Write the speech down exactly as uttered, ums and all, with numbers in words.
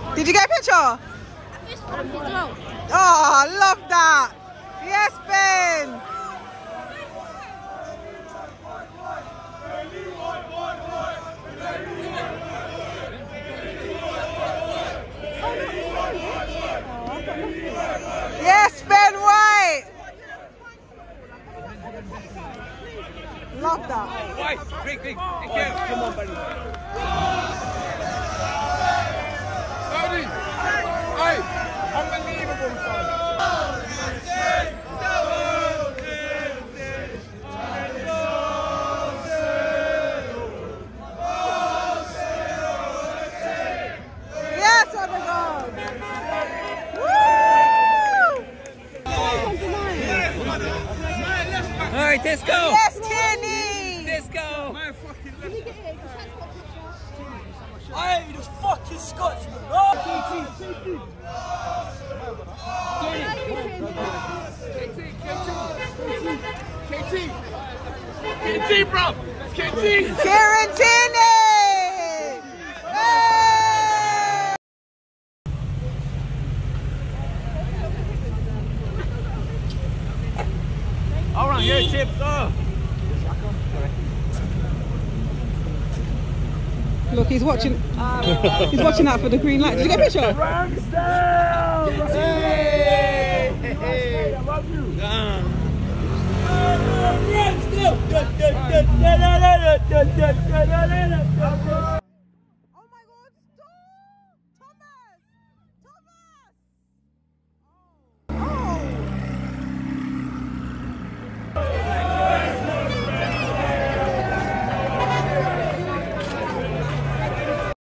Did you get a picture? Oh, I love that. Yes, Ben. Yes, Ben White. Love that. White, big, big. Again. Come on, buddy. Tony. Hey, unbelievable, son. Yes, Odegaard. All right, let's go. Yes, Tierney. Let's go. Man, fucking I ain't just fucking Scotsman. Oh, K T, K T, K T, K T, bro, K T. Kieran Tierney. Hey! All right, your tips. Oh. Look, he's watching. He's watching out for the green light. Did you get a picture? Ramsdale! Hey! Hey! Hey! I love you! Ramsdale!